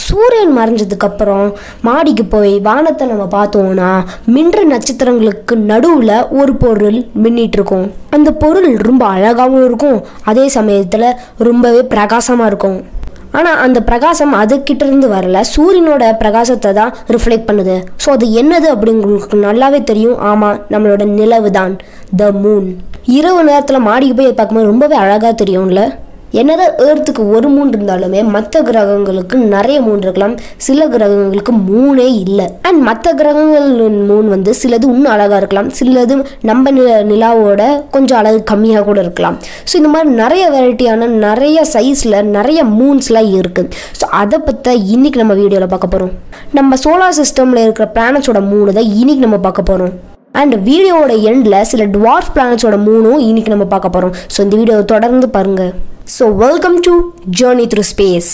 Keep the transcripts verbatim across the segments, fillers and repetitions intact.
சூரியன் மறைஞ்சதுக்கு அப்புறம் மாடிக்கு போய் வானத்தை நம்ம பார்த்தோம்னா மின்ற நட்சத்திரங்களுக்கு நடுவில் ஒரு பொருள் மின்னிட்டு இருக்கும். அந்த பொருள் ரொம்ப அழகாகவும் இருக்கும், அதே சமயத்தில் ரொம்பவே பிரகாசமாக இருக்கும். ஆனால் அந்த பிரகாசம் அதுக்கிட்ட இருந்து வரல, சூரியனோட பிரகாசத்தை தான் ரிஃப்ளெக்ட் பண்ணுது. ஸோ அது என்னது அப்படிங்களுக்கு நல்லாவே தெரியும். ஆமாம், நம்மளோட நிலவு தான், த மூன். இரவு நேரத்தில் மாடிக்கு போய் பார்க்கும்போது ரொம்பவே அழகாக தெரியும்ல. என்னதான் ஏர்த்துக்கு ஒரு மூன் இருந்தாலுமே மற்ற கிரகங்களுக்கு நிறைய மூன் இருக்கலாம், சில கிரகங்களுக்கு மூனே இல்லை. அண்ட் மற்ற கிரகங்கள் மூன் வந்து சிலது இன்னும் அழகாக இருக்கலாம், சிலது நம்ம நில நிலாவோட கொஞ்சம் அழகு கம்மியாக கூட இருக்கலாம். ஸோ இந்த மாதிரி நிறைய வெரைட்டியான நிறைய சைஸில் நிறைய மூன்ஸ்லாம் இருக்குது. ஸோ அதை பற்றி இன்னைக்கு நம்ம வீடியோவில் பார்க்க போகிறோம். நம்ம சோலார் சிஸ்டமில் இருக்கிற பிளானட்ஸோட மூணு தான் இன்னைக்கு நம்ம பார்க்க போகிறோம். அண்ட் வீடியோவோட எண்டில் சில டுவார்ஃப் பிளானட்ஸோட மூணும் இன்னைக்கு நம்ம பார்க்க போகிறோம். ஸோ இந்த வீடியோவை தொடர்ந்து பாருங்கள். So welcome to Journey Through Space.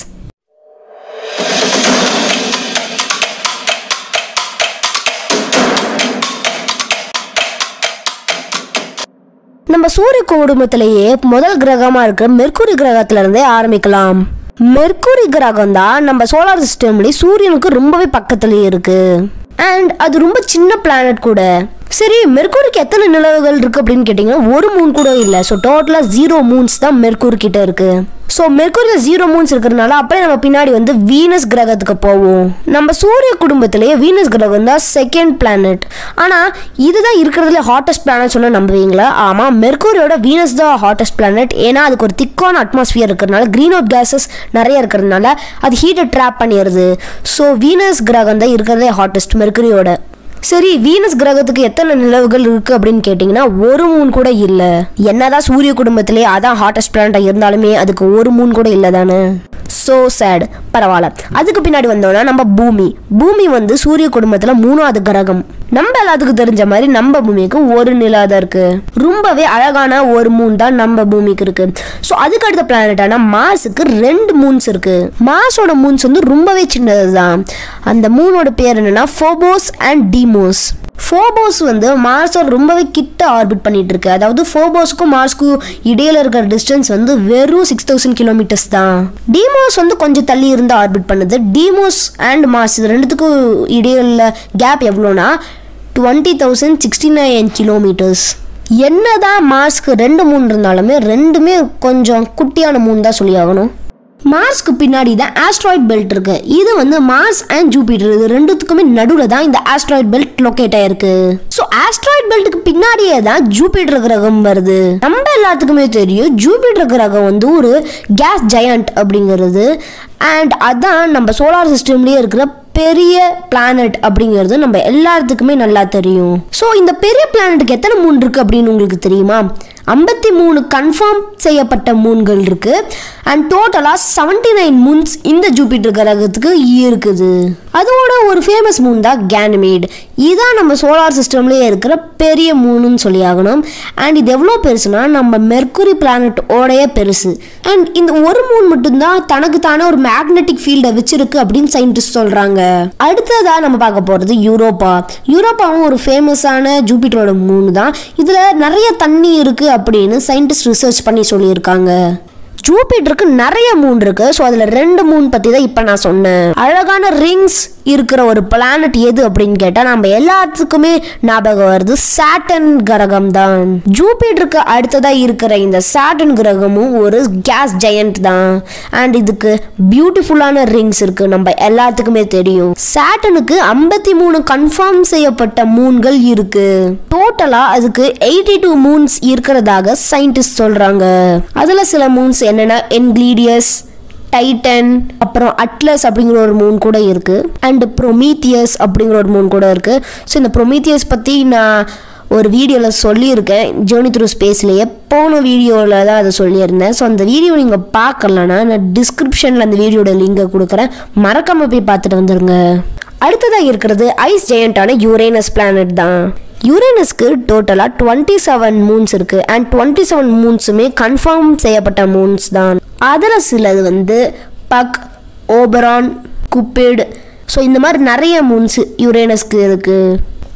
நம்ம சூரிய குடும்பத்திலேயே முதல் கிரகமா இருக்கிற மெர்க்குரி கிரகத்துல இருந்தே ஆரம்பிக்கலாம். மெர்க்குரி கிரகம் தான் நம்ம சோலார் சிஸ்டம்லேயே சூரியனுக்கு ரொம்பவே பக்கத்துலேயே இருக்கு. அண்ட் அது ரொம்ப சின்ன பிளானட் கூட. சரி, மெர்க்குரிக்கு எத்தனை நிலவுகள் இருக்குது அப்படின்னு கேட்டிங்கன்னா ஒரு மூன் கூட இல்லை. ஸோ டோட்டலாக ஜீரோ மூன்ஸ் தான் மெர்க்குரி கிட்ட இருக்குது. ஸோ மெர்க்குரியில் ஜீரோ மூன்ஸ் இருக்கிறதுனால அப்படியே நம்ம பின்னாடி வந்து வீனஸ் கிரகத்துக்கு போவோம். நம்ம சூரிய குடும்பத்திலேயே வீனஸ் கிரகம் தான் செகண்ட் பிளானட். ஆனால் இதுதான் இருக்கிறதுல ஹாட்டஸ்ட் பிளானட் சொன்னால் நம்புவீங்களா? ஆமாம், மெர்க்குரியோட வீனஸ் தான் ஹாட்டஸ்ட் பிளானட். ஏன்னா அதுக்கு ஒரு திக்கான அட்மாஸ்பியர் இருக்கிறதுனால, க்ரீன் அவுட் கேஸஸ் நிறைய இருக்கிறதுனால அது ஹீட்டை ட்ராப் பண்ணிடுது. ஸோ வீனஸ் கிரகம் தான் இருக்கிறதே ஹாட்டஸ்ட் மெர்க்குரியோட. சரி, வீனஸ் கிரகத்துக்கு எத்தனை நிலவுகள் இருக்குது அப்படின்னு கேட்டிங்கன்னா ஒரு மூன் கூட இல்லை. என்னதான் சூரிய குடும்பத்திலே அதான் ஹாட்டஸ்ட் பிளானட்டாக இருந்தாலுமே அதுக்கு ஒரு மூன் கூட இல்லை தானே. So sad. பரவாயில்ல. அதுக்கு பின்னாடி வந்தோம்னா நம்ம பூமி. பூமி வந்து சூரிய குடும்பத்தில் மூணாவது கிரகம். நம்ம எல்லாத்துக்கும் தெரிஞ்ச மாதிரி நம்ம பூமிக்கு ஒரு நிலா தான் இருக்கு. ரொம்பவே அழகான ஒரு மூன் தான் நம்ம பூமிக்கு இருக்கு. ஸோ அதுக்கு அடுத்த பிளானட்டான மார்ஸுக்கு ரெண்டு மூன்ஸ் இருக்கு. மார்ஸோட மூன்ஸ் வந்து ரொம்பவே சின்னது தான். அந்த மூனோட பேர் என்னன்னா ஃபோபோஸ் அண்ட் டீமோஸ். ஃபோபோஸ் வந்து மார்ஸோட ரொம்பவே கிட்ட ஆர்பிட் பண்ணிட்டு இருக்கு. அதாவது ஃபோபோஸுக்கும் மார்ஸ்க்கும் இடையில இருக்கிற டிஸ்டன்ஸ் வந்து வெறும் சிக்ஸ் தௌசண்ட் கிலோமீட்டர்ஸ் தான். டீமோஸ் வந்து கொஞ்சம் தள்ளி இருந்து ஆர்பிட் பண்ணுது. டீமோஸ் அண்ட் மார்ஸ் இது ரெண்டுத்துக்கும் இடையில கேப் எவ்வளோனா twenty thousand sixty nine kilometres. என்னதான் மார்ஸ்க்கு ரெண்டு மூன் இருந்தாலுமே ரெண்டுமே கொஞ்சம் குட்டியான மூன் தான் சொல்லி ஆகணும். மார்ஸ்க்கு பின்னாடி தான் ஆஸ்ட்ராய்ட் பெல்ட் இருக்கு. இது வந்து மார்ஸ் அண்ட் ஜூபிட்டர் இது ரெண்டுத்துக்குமே நடுவில் தான் இந்த ஆஸ்ட்ராய்ட் பெல்ட் லொக்கேட் ஆயிருக்கு. ஸோ ஆஸ்ட்ராய்ட் பெல்ட்டுக்கு பின்னாடியே தான் ஜூபிட்டர் கிரகம் வருது. நம்ம எல்லாத்துக்குமே தெரியும் ஜூபிட்டர் கிரகம் வந்து ஒரு கேஸ் ஜெயண்ட் அப்படிங்கிறது. அண்ட் அதான் நம்ம சோலார் சிஸ்டம்லேயே இருக்கிற பெரிய பிளானட் அப்படிங்கிறது நம்ம எல்லாத்துக்குமே நல்லா தெரியும். ஸோ இந்த பெரிய பிளானட்டுக்கு எத்தனை மூன் இருக்கு அப்படின்னு உங்களுக்கு தெரியுமா? ஐம்பத்தி மூணு கன்ஃபார்ம் செய்யப்பட்ட மூன்கள் இருக்கு. அண்ட் டோட்டலாக செவன்டி நைன் மூன்ஸ் இந்த ஜூபிட்டர் கிரகத்துக்கு இருக்குது. அதோட ஒரு ஃபேமஸ் மூன் தான் கேனிமேட். இதான் நம்ம சோலார் சிஸ்டம்லேயே இருக்கிற பெரிய மூணுன்னு சொல்லி ஆகணும். அண்ட் இது எவ்வளோ பெருசுனா நம்ம மெர்க்குரி பிளானட் ஓடைய பெருசு. அண்ட் இந்த ஒரு மூன் மட்டும்தான் தனக்கு தானே ஒரு மேக்னெட்டிக் ஃபீல்டை வச்சிருக்கு அப்படின்னு சயின்டிஸ்ட் சொல்றாங்க. அடுத்ததா நம்ம பார்க்க போறது யூரோப்பா. யூரோப்பாவும் ஒரு ஃபேமஸான ஜூபிட்டரோட மூன் தான். இதுல நிறைய தண்ணி இருக்கு அப்படின்னு சயின்டிஸ்ட் ரிசர்ச் பண்ணி சொல்லியிருக்காங்க. ஜூபிட்டருக்கு நிறைய மூன் இருக்கு. ஸோ அதில் ரெண்டு மூன் பற்றி தான் இப்போ நான் சொன்னேன். அழகான ரிங்ஸ் இருக்கிற ஒரு பிளானட் எது அப்படின்னு கேட்டால் நம்ம எல்லாத்துக்குமே ஞாபகம் வருது சாட்டர்ன் கிரகம் தான். ஜூபிட்டருக்கு அடுத்ததாக இருக்கிற இந்த சாட்டர்ன் கிரகமும் ஒரு கேஸ் ஜெயண்ட் தான். அண்ட் இதுக்கு பியூட்டிஃபுல்லான ரிங்ஸ் இருக்கு, நம்ம எல்லாத்துக்குமே தெரியும். சாட்டர்னுக்கு ஐம்பத்தி மூணு கன்ஃபார்ம் செய்யப்பட்ட மூன்கள் இருக்கு. டோட்டலா அதுக்கு எயிட்டி டூ மூன்ஸ் இருக்கிறதாக சயின்டிஸ்ட் சொல்றாங்க. அதுல சில மூன்ஸ் என்னன்னா என்கிலீடியஸ், டைட்டன், அப்புறம் அட்லஸ் அப்படிங்கிற ஒரு மூன் கூட இருக்கு. அண்ட் ப்ரொமீத்தியஸ் அப்படிங்கிற ஒரு மூன் கூட இருக்கு. ஸோ இந்த ப்ரொமீத்தியஸ் பற்றி நான் ஒரு வீடியோவில் சொல்லியிருக்கேன், ஜேர்னி த்ரூ ஸ்பேஸ்லேயே. போன வீடியோவில் தான் அதை சொல்லியிருந்தேன். ஸோ அந்த வீடியோ நீங்கள் பார்க்கலன்னா நான் டிஸ்கிரிப்ஷனில் அந்த வீடியோட லிங்கை கொடுக்குறேன், மறக்காமல் போய் பார்த்துட்டு வந்துடுங்க. அடுத்ததாக இருக்கிறது ஐஸ் ஜெயண்டான யூரேனஸ் பிளானட் தான். யூரேனஸ்க்கு டோட்டலாக டுவெண்ட்டி செவன் மூன்ஸ் இருக்குது. அண்ட் டுவெண்ட்டி செவன் மூன்ஸுமே கன்ஃபார்ம் செய்யப்பட்ட மூன்ஸ் தான். அதில் சிலது வந்து பக், ஓபரான், குப்பிட். ஸோ இந்த மாதிரி நிறைய மூன்ஸ் யூரேனஸ்க்கு இருக்குது.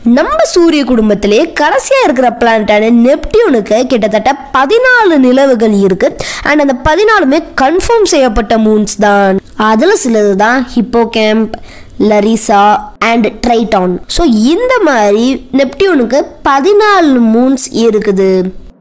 நம்ம சூரிய குடும்பத்திலே கடைசியா இருக்கிற பிளானட்டான நெப்டியூனுக்கு கிட்டத்தட்ட பதினாலு நிலவுகள் இருக்கு. அண்ட் அந்த பதினாலுமே கன்ஃபார்ம் செய்யப்பட்ட மூன்ஸ் தான். அதுல சிலது தான் ஹிப்போகேம்ப், லரிசா அண்ட் ட்ரைட்டான். ஸோ இந்த மாதிரி நெப்டியூனுக்கு பதினாலு மூன்ஸ் இருக்குது.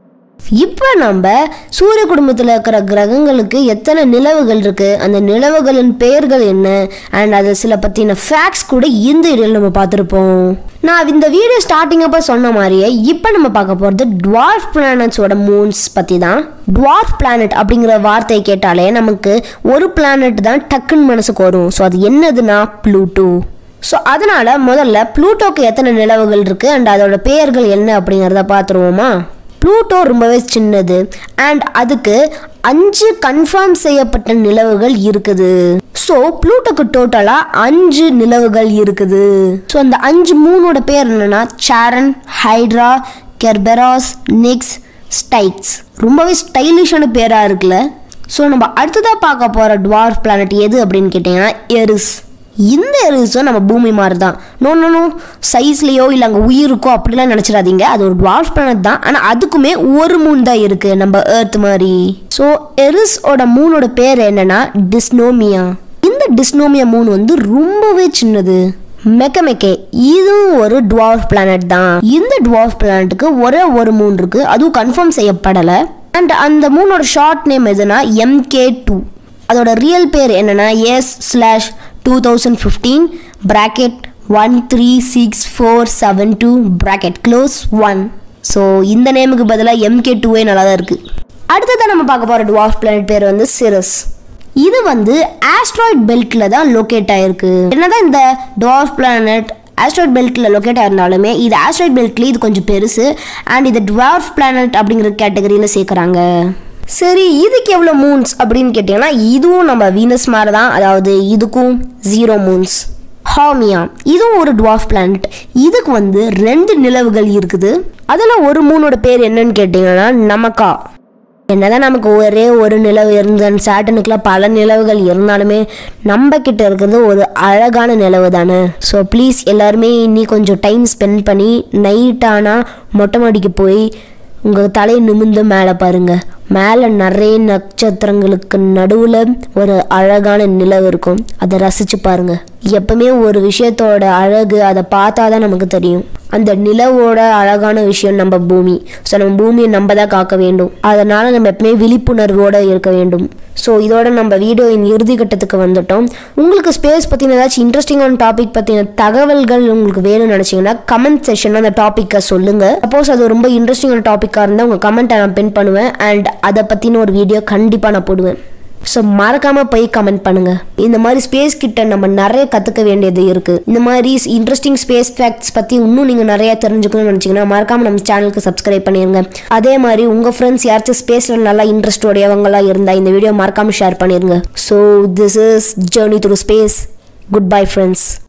இப்போ நம்ம சூரிய குடும்பத்தில் இருக்கிற கிரகங்களுக்கு எத்தனை நிலவுகள் இருக்கு, அந்த நிலவுகளின் பெயர்கள் என்ன, அண்ட் அது சில பற்றின ஃபேக்ட்ஸ் கூட இந்த வீடியோவில் நம்ம பார்த்துருப்போம். நான் இந்த வீடியோ ஸ்டார்டிங் அப்போ சொன்ன மாதிரியே இப்போ நம்ம பார்க்க போகிறது டுவார்ஃப் பிளானட்ஸோட மூன்ஸ் பற்றி தான். டுவார்ஃப் பிளானட் அப்படிங்கிற வார்த்தையை கேட்டாலே நமக்கு ஒரு பிளானட் தான் டக்குன்னு மனசுக்கு வரும். ஸோ அது என்னதுன்னா ப்ளூட்டோ. ஸோ அதனால் முதல்ல ப்ளூட்டோக்கு எத்தனை நிலவுகள் இருக்குது அண்ட் அதோட பெயர்கள் என்ன அப்படிங்கிறத பார்த்துருவோமா. ப்ளூட்டோ ரொம்பவே சின்னது அண்ட் அதுக்கு அஞ்சு கன்ஃபார்ம் செய்யப்பட்ட நிலவுகள் இருக்குது. ஸோ ப்ளூட்டோக்கு டோட்டலாக அஞ்சு நிலவுகள் இருக்குது. ஸோ அந்த அஞ்சு மூணோட பேர் என்னன்னா சாரன், ஹைட்ரா, கெர்பெராஸ், நிக்ஸ், ஸ்டைக்ஸ். ரொம்பவே ஸ்டைலிஷான பேராக இருக்குல்ல. ஸோ நம்ம அடுத்ததாக பார்க்க போகிற டுவார்ஃப் பிளானட் எது அப்படின்னு கேட்டிங்கன்னா எரிஸ். இந்த எரிஸும் நம்ம பூமி மாதிரி தான். நோ நோ நோ சைஸ்லேயோ இல்லை அங்கே உயிருக்கோ அப்படிலாம் நினச்சிடாதீங்க. அது ஒரு டுவார்ஃப் பிளானட் தான். ஆனால் அதுக்குமே ஒரு மூன் தான் இருக்குது நம்ம எர்த் மாதிரி. ஸோ எரிஸோட மூனோட பேர் என்னன்னா டிஸ்னோமியா. இந்த டிஸ்னோமியா மூன் வந்து ரொம்பவே சின்னது. மெக்கமெக்கே இதுவும் ஒரு டுவார்ஃப் பிளானட் தான். இந்த டுவார்ஃப் பிளானட்டுக்கு ஒரே ஒரு மூன் இருக்கு, அதுவும் கன்ஃபார்ம் செய்யப்படலை. அண்ட் அந்த மூனோட ஷார்ட் நேம் எதுனா எம் கே டூ. அதோட ரியல் பேர் என்னன்னா S slash two thousand fifteen bracket one three six four seven two bracket close one. So இந்த நேமுக்கு பதிலாக எம்கே டூவே நல்லா தான் இருக்குது. அடுத்ததான் நம்ம பார்க்க போகிற டுவார்ஃப் பிளானட் பேர் வந்து சிரஸ். இது வந்து ஆஸ்ட்ராய்ட் பெல்ட்டில் தான் லொக்கேட் ஆகிருக்கு. என்னதான் இந்த டுவார்ஃப் பிளானட் ஆஸ்ட்ராய்ட் பெல்ட்டில் லொக்கேட் ஆயிருந்தாலுமே இது ஆஸ்ட்ராய்ட் பெல்ட்லேயே இது கொஞ்சம் பெருசு அண்ட் இது டுவார்ஃப் பிளானட் அப்படிங்கிற கேட்டகரியில் சேர்க்குறாங்க. சரி, இதுக்கு எவ்வளோ மூன்ஸ் அப்படின்னு கேட்டிங்கன்னா இதுவும் நம்ம வீனஸ் மாதிரி தான், அதாவது இதுக்கும் ஜீரோ மூன்ஸ். ஹாமியா இதுவும் ஒரு டுவார்ஃப் பிளானட். இதுக்கு வந்து ரெண்டு நிலவுகள் இருக்குது. அதில் ஒரு மூனோட பேர் என்னன்னு கேட்டிங்கன்னா நமக்கா. என்னதான் நமக்கு ஒரே ஒரு நிலவு இருந்த சாட்டனுக்குலாம் பல நிலவுகள் இருந்தாலுமே நம்ம கிட்ட இருக்கிறது ஒரு அழகான நிலவு தானே. ஸோ ப்ளீஸ் எல்லாருமே இன்னி கொஞ்சம் டைம் ஸ்பெண்ட் பண்ணி நைட்டானா மொட்டை மாடிக்கு போய் உங்கள் தலையை நிமிர்ந்து மேலே பாருங்கள். மேலே நிறைய நட்சத்திரங்களுக்கு நடுவில் ஒரு அழகான நிலவு இருக்கும். அதை ரசித்து பாருங்கள். எப்பவுமே ஒரு விஷயத்தோட அழகு அதை பார்த்தா தான் நமக்கு தெரியும். அந்த நிலவோட அழகான விஷயம் நம்ம பூமி. ஸோ நம்ம பூமியை நம்ம தான் காக்க வேண்டும். அதனால் நம்ம எப்பவுமே விழிப்புணர்வோடு இருக்க வேண்டும். ஸோ இதோட நம்ம வீடியோவின் இறுதி கட்டத்துக்கு வந்துட்டோம். உங்களுக்கு ஸ்பேஸ் பற்றின ஏதாச்சும் இன்ட்ரெஸ்டிங்கான டாபிக் பற்றின தகவல்கள் உங்களுக்கு வேணும்னு நினச்சிங்கன்னா கமெண்ட் செக்ஷனில் அந்த டாப்பிக்கை சொல்லுங்கள். சப்போஸ் அது ரொம்ப இன்ட்ரெஸ்டிங்கான டாப்பிக்காக இருந்தால் உங்கள் கமெண்ட்டை நான் பின் பண்ணுவேன் அண்ட் அதை பற்றின ஒரு வீடியோ கண்டிப்பாக நான் போடுவேன். ஸோ மறக்காமல் போய் கமெண்ட் பண்ணுங்கள். இந்த மாதிரி ஸ்பேஸ் கிட்ட நம்ம நிறைய கற்றுக்க வேண்டியது இருக்குது. இந்த மாதிரி இன்ட்ரெஸ்டிங் ஸ்பேஸ் ஃபேக்ட்ஸ் பற்றி இன்னும் நீங்கள் நிறையா தெரிஞ்சுக்கணும்னு நினச்சிங்கன்னா மறக்காமல் நம்ம சேனலுக்கு சப்ஸ்கிரைப் பண்ணிடுங்க. அதே மாதிரி உங்கள் ஃப்ரெண்ட்ஸ் யாராச்சும் ஸ்பேஸில் நல்லா இன்ட்ரெஸ்டோடையவங்களாக இருந்தால் இந்த வீடியோ மறக்காமல் ஷேர் பண்ணிடுங்க. So this is journey through space. Goodbye friends.